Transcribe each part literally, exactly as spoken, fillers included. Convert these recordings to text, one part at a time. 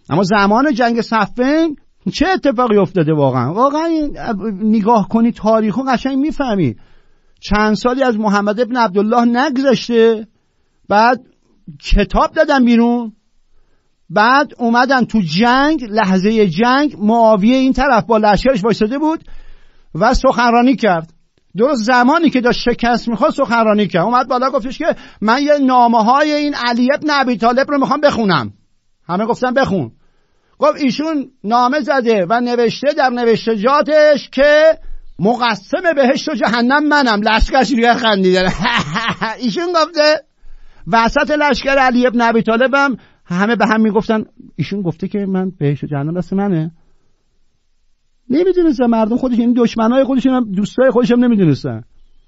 اما زمان جنگ صفین چه اتفاقی افتاده واقعا؟ واقعا نگاه کنی تاریخو قشنگ میفهمی. چند سالی از محمد ابن عبدالله نگذشته، بعد کتاب دادن بیرون، بعد اومدن تو جنگ، لحظه جنگ معاویه این طرف با لشکرش وایساده بود و سخنرانی کرد. درست زمانی که داشت شکست میخواد سخنرانی کرد، اومد بالا گفتش که من یه نامه های این علی ابن ابی طالب رو میخوام بخونم. همه گفتن بخون. گفت ایشون نامه زده و نوشته در نوشتجاتش که مقسم بهشت و جهنم منم. لشکرش دیگه خندیدن. ایشون گفته وسط لشکر علی ابن ابی طالب هم همه به هم میگفتن ایشون گفته که من بهشت و جهنم دست منه. نمیدونستن مردم خودش، این دشمنای خودشون هم دوستای خودش هم نمیدونستن.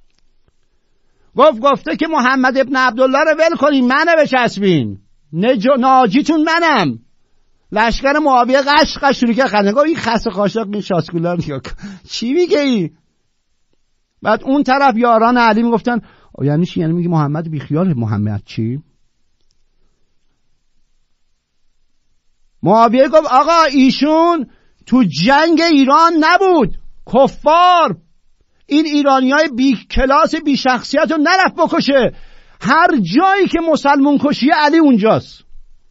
گفت گفته که محمد ابن عبدالله رو ول کنین، منو بچسبین، نجا ناجیتون منم. لشکر معاویه قش قش شروع کرد خندن. گفت این خسته خاشاق این شاسکولار چی میگه ای؟ بعد اون طرف یاران علی میگفتن یعنی چی؟ یعنی میگه محمد بیخیال. محمد چی؟ معاویه گفت آقا ایشون تو جنگ ایران نبود، کفار، این ایرانیای بی کلاس بی شخصیت رو نرفت بکشه. هر جایی که مسلمون کشی علی اونجاست.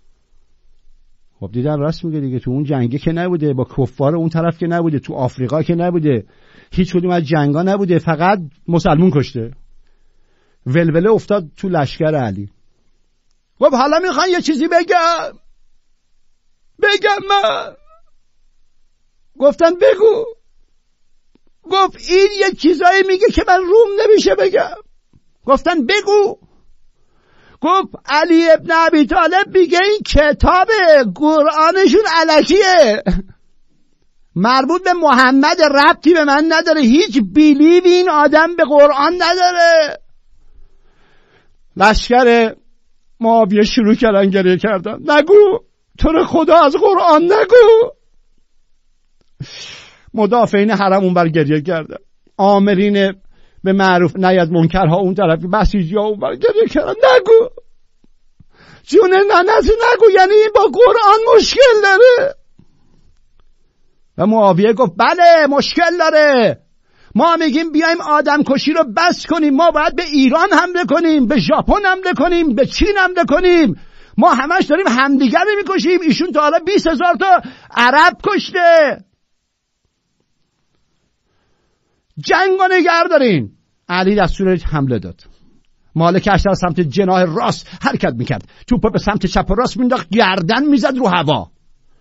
خب دیدن راست میگه دیگه، تو اون جنگه که نبوده، با کفار اون طرف که نبوده، تو آفریقا که نبوده، هیچ کدوم از جنگا نبوده، فقط مسلمون کشته. ولوله افتاد تو لشکر علی. خب حالا میخوان یه چیزی بگم بگم من. گفتن بگو. گفت این یه چیزایی میگه که من روم نمیشه بگم. گفتن بگو. گفت علی ابن ابی طالب میگه این کتاب قرآنشون الکیه، مربوط به محمد، ربطی به من نداره، هیچ بیلیوی این آدم به قرآن نداره. لشکر معاویه شروع کردن گریه کردن. نگو، تو رو خدا از قرآن نگو. مدافعین حرم اون بر گریه کردن، آمرین به معروف نهی از منکرها اون طرف، بسیجی ها اون بر گریه کردن. نگو جون ننسی نگو، یعنی این با قرآن مشکل داره. و معاویه گفت بله مشکل داره، ما میگیم بیایم آدم کشی رو بس کنیم، ما باید به ایران حمله کنیم، به ژاپن حمله کنیم، به چین حمله کنیم، ما همش داریم همدیگر رو میکشیم. ایشون تا حالا بیست هزار تا عرب کشته، جنگ رو نگه دارین. علی دستور حمله داد. مالک اشتر سمت جناح راست حرکت میکرد، توپ به سمت چپ و راست مینداخت، گردن میزد رو هوا.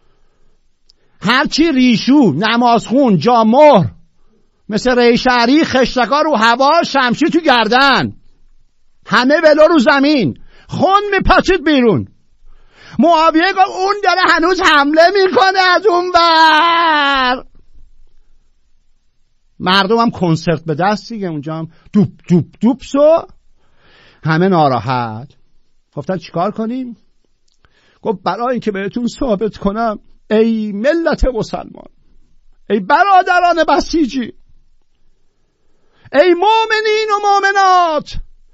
هرچی ریشو، نمازخون، جامهر، مثل ریشعری، خشتکا رو هوا، شمشیر تو گردن، همه ولو رو زمین، خون میپاچید بیرون. معاویه گفت اون داره هنوز حمله میکنه از اون بر. مردم هم کنسرت به دست دیگه، اونجا هم دوب دوب دوب سو، همه ناراحت. گفتن چیکار کنیم؟ گفت برای اینکه بهتون ثابت کنم ای ملت مسلمان، ای برادران بسیجی، ای مؤمنین و مؤمنات،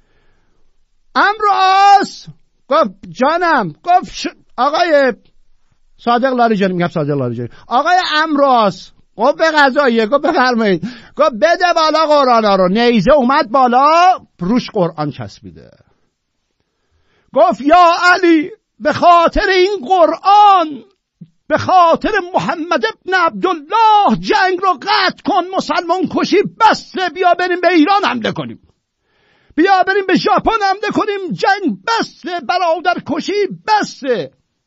امراض. گفت جانم. گفت ش... آقای صادق لاریجانی، میگم صادق لاریجانی، آقای امراض. گفت به قضاییه. گفت بفرمایید. گفت بده بالا قرآن ها رو. نیزه اومد بالا، روش قرآن چسبیده. گفت یا علی به خاطر این قرآن، به خاطر محمد ابن عبدالله جنگ رو قطع کن، مسلمان کشی بسه، بیا بریم به ایران حمله کنیم، بیا بریم به ژاپن حمله کنیم، جنگ بسه، برادر کشی بسه.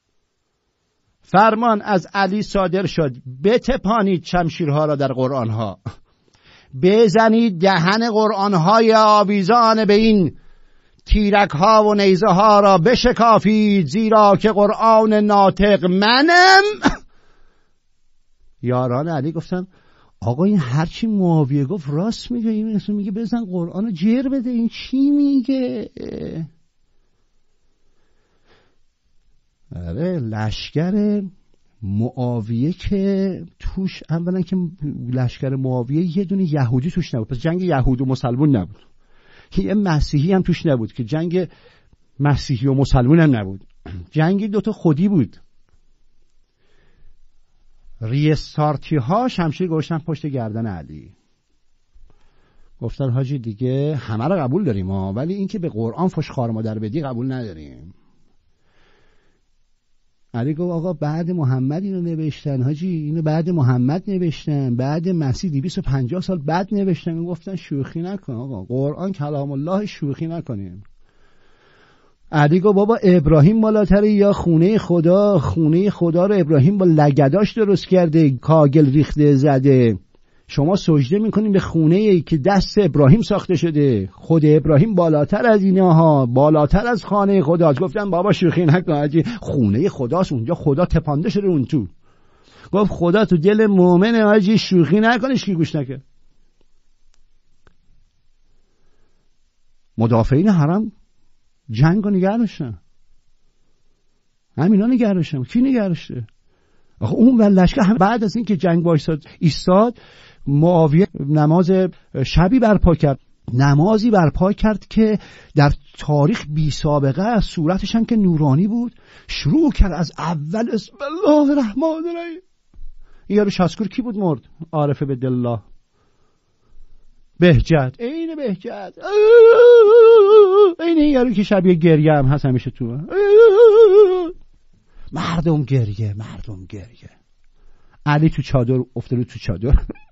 فرمان از علی صادر شد بتپانید شمشیرها را در قرآنها، بزنید دهن قرآنهای آویزان به این تیرک ها و نیزه ها را بشکافید، زیرا که قرآن ناطق منم. یاران علی گفتن آقا این هرچی معاویه گفت راست میگه، این اصلا میگه بزن قرآن رو جر بده، این چی میگه؟ آره لشکر معاویه که توش اولا که لشکر معاویه یه دونه یهودی توش نبود، پس جنگ یهود و مسلمون نبود. یه مسیحی هم توش نبود که جنگ مسیحی و مسلمون هم نبود، جنگ دوتا خودی بود. ریستارتی ها شمشیر گوشتن پشت گردن علی. گفتن حاجی دیگه همه رو قبول داریم ها، ولی این که به قرآن فش خار مادر بدی قبول نداریم. علی گفت آقا بعد محمد اینو نوشتن حاجی، اینو بعد محمد نوشتن، بعد مسیح دویست و پنجاه سال بعد نوشتن. گفتن شوخی نکن آقا، قرآن کلام الله، شوخی نکنیم. علی گفت بابا ابراهیم بالاتره یا خونه خدا؟ خونه خدا رو ابراهیم با لگداش درست کرده، کاگل ریخته زده. شما سجده میکنین به خونه ای که دست ابراهیم ساخته شده. خود ابراهیم بالاتر از اینها ها، بالاتر از خانه خداست. گفتن بابا شوخی نکن حاجی، خونه خداست، اونجا خدا تپانده شده اون تو. گفت خدا تو دل مؤمنه حاجی، شوخی نکنش که گوش نکرد. مدافعین حرم جنگ رو نگه داشتن، همینا نگه داشتن. کی نگه داشته؟ آخه اون ول لشکر بعد از این که جنگ بایستاد ایستاد، معاویه نماز شبی برپا کرد، نمازی برپا کرد که در تاریخ بی سابقه است. صورتش هم که نورانی بود. شروع کرد از اول بسم الله الرحمن الرحیم. این یارو شاسکور کی بود مرد؟ عارف بالله بهجت، این بهجت، این یارو که شبیه گریه هم هست همیشه تو. مردم گریه، مردم گریه. علی تو چادر افتاده تو چادر